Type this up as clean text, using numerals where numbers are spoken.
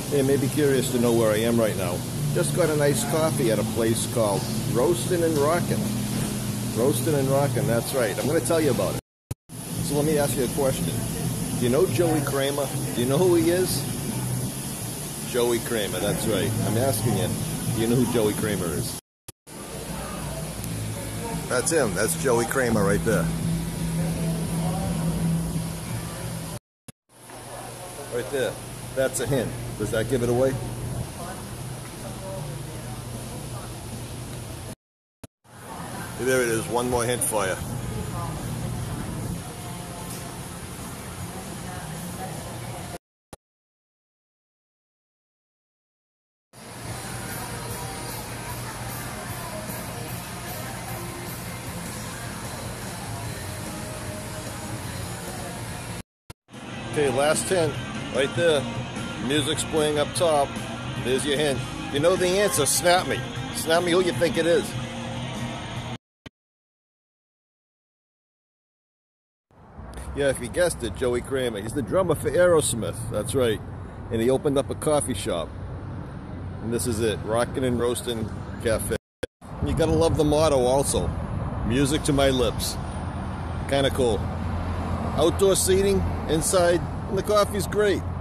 Hey, you may be curious to know where I am right now. Just got a nice coffee at a place called Roastin and Rockin. Roastin and Rockin, that's right. I'm going to tell you about it. So let me ask you a question. Do you know Joey Kramer? Do you know who he is? Joey Kramer, that's right. I'm asking you, do you know who Joey Kramer is? That's him. That's Joey Kramer right there. Right there. That's a hint. Does that give it away? There it is. One more hint for you. Okay, last hint. Right there. Music's playing up top. There's your hint. If you know the answer, snap me. Snap me who you think it is. Yeah, if you guessed it, Joey Kramer. He's the drummer for Aerosmith. That's right. And he opened up a coffee shop. And this is it. Rockin and Roastin Cafe. And you gotta love the motto also. Music to my lips. Kinda cool. Outdoor seating, inside, and the coffee's great.